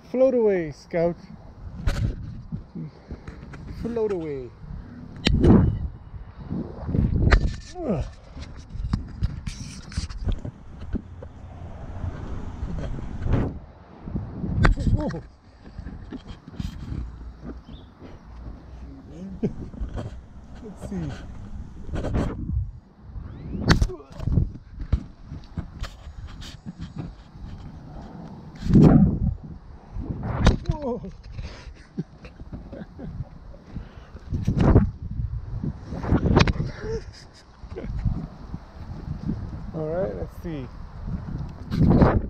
Float away, Scout. Float away. Ugh. Whoa. Let's see. Whoa. All right, let's see.